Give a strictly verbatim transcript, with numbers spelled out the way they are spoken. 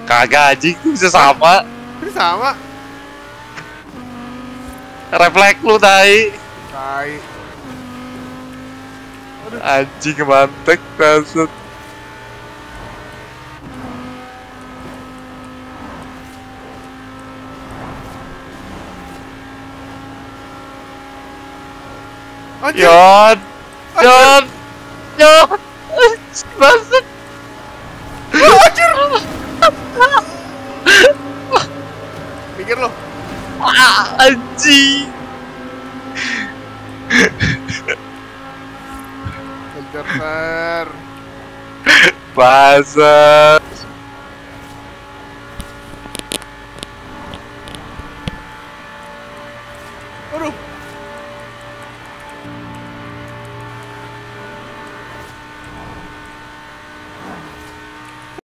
Kagak anjing, bisa sama. Ini sama. Refleks lu tai. Tai. Anjing mantek maksud. Anjir. Yon, Yon, Yon, maksud. Anjir. Pikir lo. Ah, anjing. Kejar, Ter. Masa